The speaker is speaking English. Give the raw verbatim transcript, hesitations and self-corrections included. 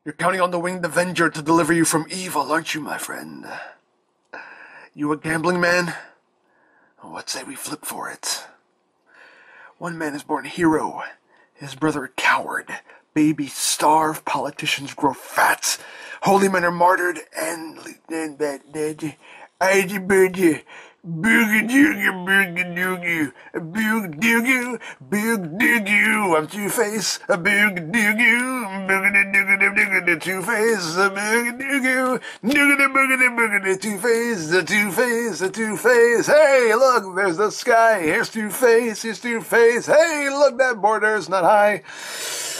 You're counting on the Winged Avenger to deliver you from evil, aren't you, my friend? You a gambling man? What say we flip for it? One man is born a hero, his brother a coward. Babies starve, politicians grow fat, holy men are martyred, and and that that I boogie boogie doogie boogie doogie boogie doogie boogie doogie. I'm Two-Face, a boogie doogie boogie doogie doogie Two-Face, a boogie doogie doogie boogie boogie Two-Face, the Two-Face, the Two-Face. Hey, look, there's the sky. Here's Two-Face, here's Two-Face. Hey, look, that border's not high.